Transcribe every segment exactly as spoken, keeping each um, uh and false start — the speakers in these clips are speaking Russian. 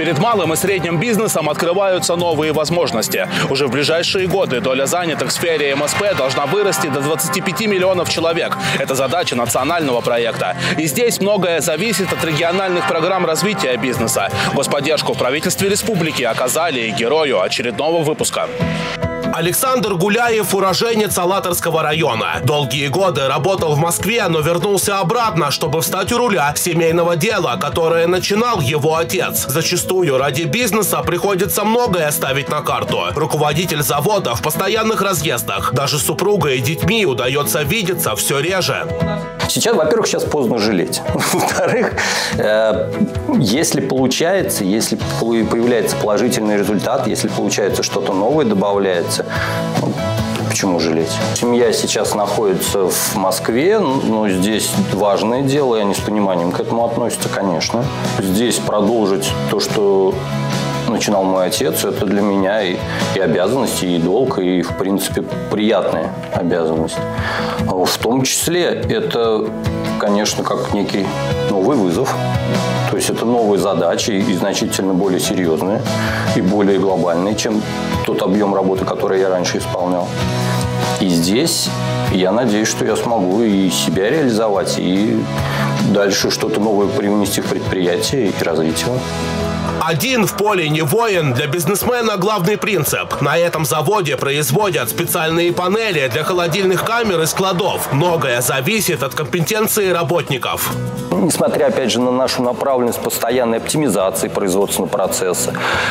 Перед малым и средним бизнесом открываются новые возможности. Уже в ближайшие годы доля занятых в сфере эм эс пэ должна вырасти до двадцати пяти миллионов человек. Это задача национального проекта. И здесь многое зависит от региональных программ развития бизнеса. Господдержку в правительстве республики оказали и герою очередного выпуска. Александр Гуляев – уроженец Алатырского района. Долгие годы работал в Москве, но вернулся обратно, чтобы встать у руля семейного дела, которое начинал его отец. Зачастую ради бизнеса приходится многое ставить на карту. Руководитель завода в постоянных разъездах. Даже с супругой и детьми удается видеться все реже. Сейчас, во-первых, сейчас поздно жалеть. Во-вторых, э, если получается, если появляется положительный результат, если получается что-то новое добавляется, ну, почему жалеть? Семья сейчас находится в Москве, но здесь важное дело, и они с пониманием к этому относятся, конечно. Здесь продолжить то, что начинал мой отец, это для меня и, и обязанность, и долг, и, в принципе, приятная обязанность. В том числе это, конечно, как некий новый вызов. То есть это новые задачи и значительно более серьезные и более глобальные, чем тот объем работы, который я раньше исполнял. И здесь я надеюсь, что я смогу и себя реализовать, и дальше что-то новое привнести в предприятие и развить его. Один в поле не воин. Для бизнесмена главный принцип. На этом заводе производят специальные панели для холодильных камер и складов. Многое зависит от компетенции работников. Несмотря, опять же, на нашу направленность постоянной оптимизации производственного процесса,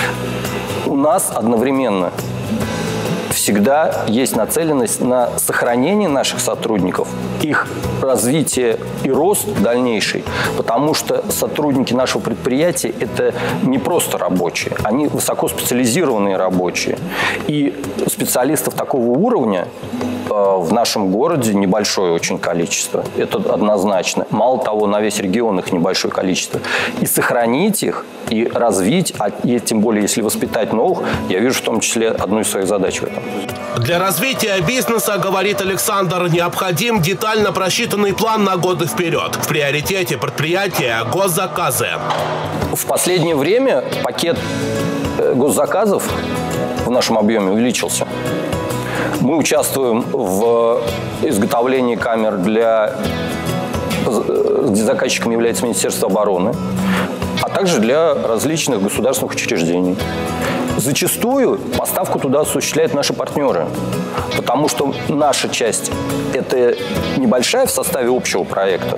у нас одновременно всегда есть нацеленность на сохранение наших сотрудников, их развитие и рост дальнейший, потому что сотрудники нашего предприятия – это не просто рабочие, они высокоспециализированные рабочие. И специалистов такого уровня в нашем городе небольшое очень количество. Это однозначно. Мало того, на весь регион их небольшое количество. И сохранить их, и развить, а тем более, если воспитать новых, я вижу в том числе одну из своих задач в этом. Для развития бизнеса, говорит Александр, необходим детально просчитанный план на годы вперед. В приоритете предприятия госзаказы. В последнее время пакет госзаказов в нашем объеме увеличился. Мы участвуем в изготовлении камер для... где заказчиком является Министерство обороны, а также для различных государственных учреждений. Зачастую поставку туда осуществляют наши партнеры, потому что наша часть – это небольшая в составе общего проекта,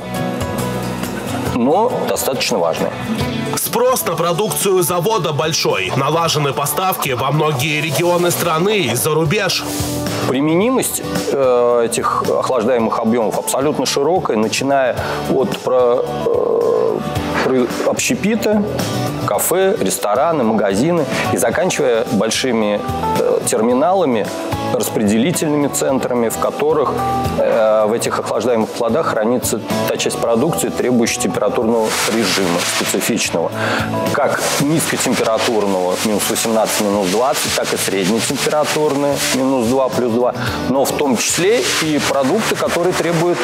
но достаточно важная. Спрос на продукцию завода большой. Налажены поставки во многие регионы страны и за рубеж. Применимость э, этих охлаждаемых объемов абсолютно широкая, начиная от про, э, про общепита, кафе, рестораны, магазины и заканчивая большими э, терминалами, распределительными центрами, в которых э, в этих охлаждаемых плодах хранится та часть продукции, требующая температурного режима специфичного. Как низкотемпературного минус восемнадцать, минус двадцать, так и среднетемпературные минус два, плюс два. Но в том числе и продукты, которые требуют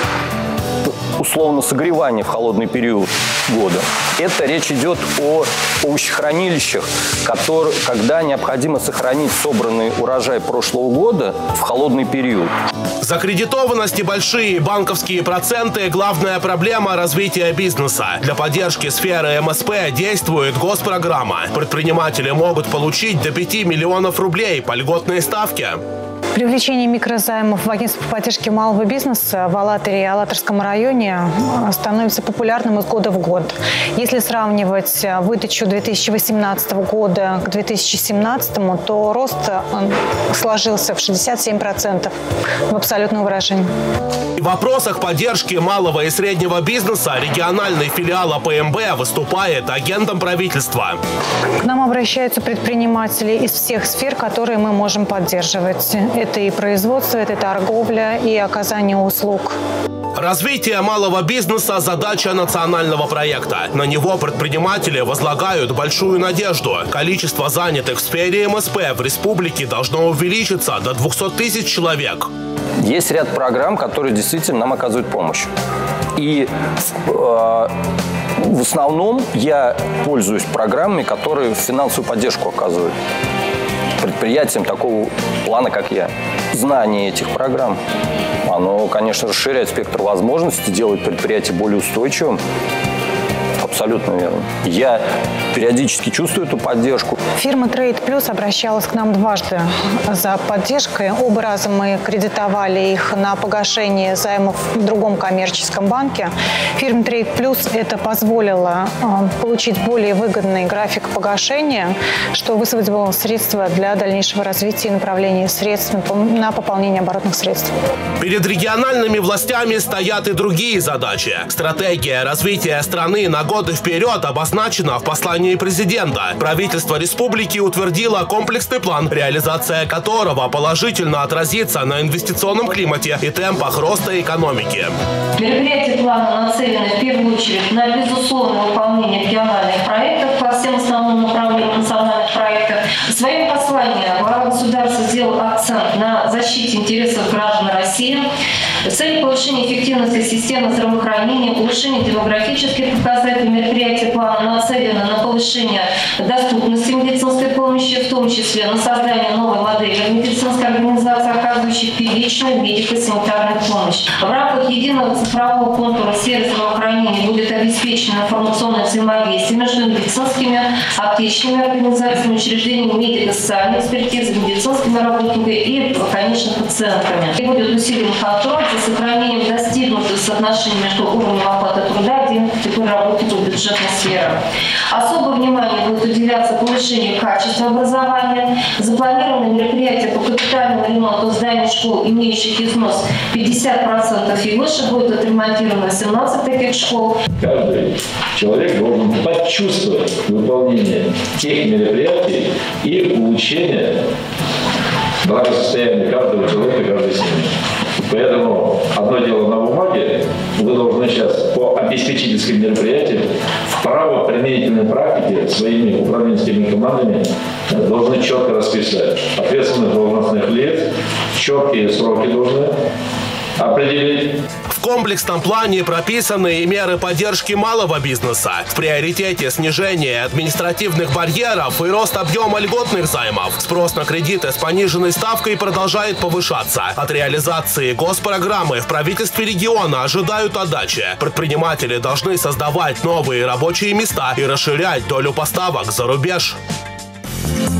условно согревания в холодный период года. Это речь идет о овощехранилищах, которые, когда необходимо сохранить собранный урожай прошлого года в холодный период. Закредитованность и большие банковские проценты – главная проблема развития бизнеса. Для поддержки сферы эм эс пэ действует госпрограмма. Предприниматели могут получить до пяти миллионов рублей по льготной ставке. Привлечение микрозаймов в агентство по поддержке малого бизнеса в Алатыре и Алатырском районе становится популярным из года в год. Если сравнивать выдачу две тысячи восемнадцатого года к две тысячи семнадцатому, то рост сложился в шестьдесят семь процентов в абсолютном выражении. В вопросах поддержки малого и среднего бизнеса региональный филиал а пэ эм бэ выступает агентом правительства. К нам обращаются предприниматели из всех сфер, которые мы можем поддерживать. Это и производство, это и торговля, и оказание услуг. Развитие малого бизнеса – задача национального проекта. На него предприниматели возлагают большую надежду. Количество занятых в сфере эм эс пэ в республике должно увеличиться до двухсот тысяч человек. Есть ряд программ, которые действительно нам оказывают помощь. И э, В основном я пользуюсь программами, которые финансовую поддержку оказывают предприятиям такого плана, как я. Знание этих программ, оно, конечно, расширяет спектр возможностей, делает предприятие более устойчивым. Абсолютно верно. Я периодически чувствую эту поддержку. Фирма Trade Plus обращалась к нам дважды за поддержкой. Оба раза мы кредитовали их на погашение займов в другом коммерческом банке. Фирме Trade Plus это позволило получить более выгодный график погашения, что высвободило средства для дальнейшего развития и направления средств на пополнение оборотных средств. Перед региональными властями стоят и другие задачи. Стратегия развития страны на годы вперед обозначена в послании президента. Правительство республики утвердило комплексный план, реализация которого положительно отразится на инвестиционном климате и темпах роста экономики. Мероприятия плана нацелены в первую очередь на безусловное выполнение региональных проектов по всем основным направлениям национальных проектов. В своем послании глава государства сделал акцент на защите интересов граждан России в целях повышения эффективности системы здравоохранения, улучшения демографических показателей. Мероприятия плана нацелены на повышение доступности медицинской помощи, в том числе на создание новой модели медицинской организации, оказывающей первичную медико-санитарную помощь. В рамках единого цифрового контура сферы здравоохранения будет обеспечено информационное взаимодействие между медицинскими, аптечными организациями, учреждениями медико-социальной экспертизы, медицинскими работниками и, конечно, пациентами. И будет усилен контроль за сохранением достигнутого соотношения между уровнем оплаты труда и тем работников бюджетной сферы. Особое внимание будет уделяться повышению качества образования. Запланированы мероприятия по капитальному ремонту зданий школ, имеющих износ пятьдесят процентов и выше, будет отремонтировано семнадцать таких школ. Каждый человек должен почувствовать выполнение тех мероприятий и улучшение благосостояния каждого человека, каждой семьи. Поэтому одно дело на бумаге, вы должны сейчас по обеспечительским мероприятиям в правоприменительной практике своими управленческими командами должны четко расписать ответственных должностных лиц, четкие сроки должны определить. В комплексном плане прописаны и меры поддержки малого бизнеса. В приоритете снижение административных барьеров и рост объема льготных займов. Спрос на кредиты с пониженной ставкой продолжает повышаться. От реализации госпрограммы в правительстве региона ожидают отдачи. Предприниматели должны создавать новые рабочие места и расширять долю поставок за рубеж.